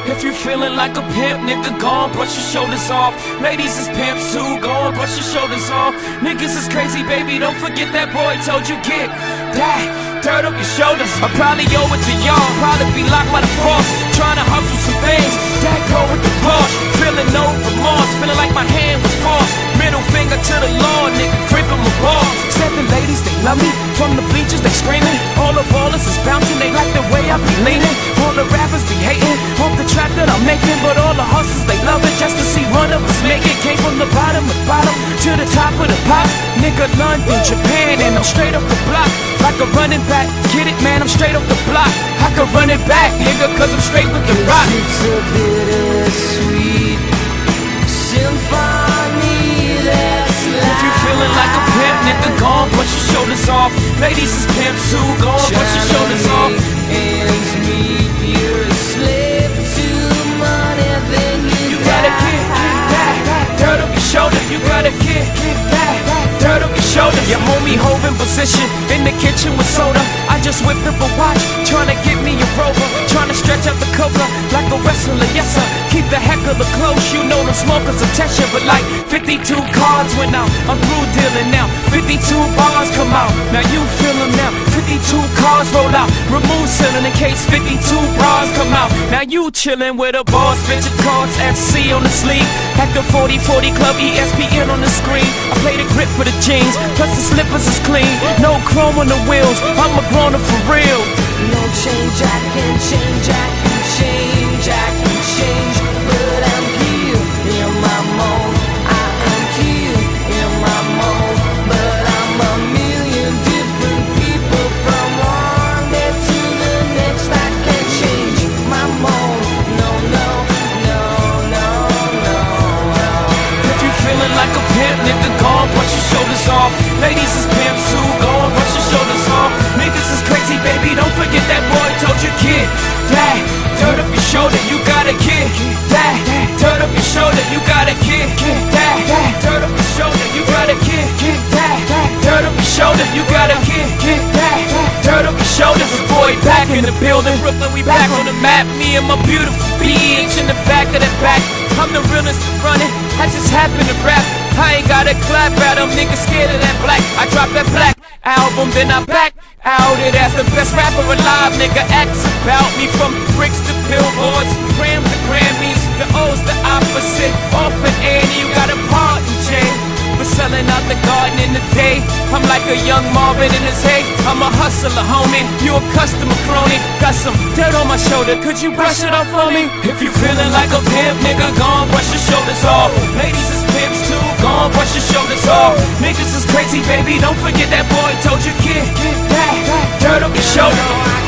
If you feeling like a pimp, nigga, gon' brush your shoulders off. Ladies is pimps too, gon' brush your shoulders off. Niggas is crazy, baby, don't forget that boy told you get that dirt up your shoulders. I probably owe it to y'all, probably be locked by the force, trying to hustle some things that go with the Porsche. Feeling no remorse, feeling like my hand was forced. Middle finger to the law, nigga, gripping my balls. Said the ladies, they love me, from the bleachers they screaming. All the ballers is bouncing, they like the way I be leaning. All the rappers be hating, off the track that I'm making. But all the hustlers, they love it, just to see one of us make it. Came from the bottom to the top of the pops. Nigga, London, Japan, and I'm straight up the block. Like a running back, get it, man, I'm straight up the block. I can run it back, nigga, cause I'm straight with the rock. It's a bittersweet symphony that's life. If you feeling like a pimp, nigga, gon' brush your shoulders off. Ladies is pimps too, gon' brush your shoulders off. Ends meet, you're a slave to money, then you gotta get that dirt up your shoulder. You gotta get that dirt up your shoulder. Your homie holding position in the kitchen with soda. I just whipped up a watch, trying to get me a rover, trying to stretch out the coca like a wrestler, yes sir. Keep the heck of the close, you know them smokers attention. But like 52 cards went out, I'm through dealing now. 52 bars come out, now you feel them now. 52 cars roll out, remove ceiling in case 52 bras come out. Now you chillin' with a boss, bitch, your cards FC on the sleeve. At the 40-40 club, ESPN on the screen. I play the grip for the jeans, plus the slippers is clean. No chrome on the wheels, I'm a grown-up for real. No change, I can change, I can change, I can change. But I'm here in my mode, I am here in my mode. But I'm a million different people, from one day to the next. I can change my mode, no, no, no, no, no, no. If you feeling like a pimp, nigga, gon' brush your shoulders off. Ladies is pimps too, gon' brush your shoulders off. Niggas is crazy, baby, don't forget that boy told you get that dirt up your shoulder. You gotta get that dirt up your shoulder. You gotta get that dirt up your shoulder. You gotta get that dirt up your shoulder. You gotta get that dirt up your shoulder. The boy back in the building, Brooklyn, we back on the map. Me and my beautiful bitch in the back of the back. I'm the realest to run it, I just happen to rap. I ain't gotta clap at them, niggas scared of that black. I drop that black album, then I back out it as the best rapper alive. Nigga acts about me, from bricks to billboards, grams to Grammys. The O's the opposite, off an Annie. You got a pardon, Jay, for selling out the garden in the day. I'm like a young Marvin in his hay. I'm a hustler, homie, you a customer crony. Got some dirt on my shoulder, could you brush it off for me? If you feeling like a pimp, nigga, gon' brush your shoulders off. Ladies is pimps too, gon' brush your shoulders off. Niggas is crazy, baby, don't forget that boy told you get that dirt up your shoulder.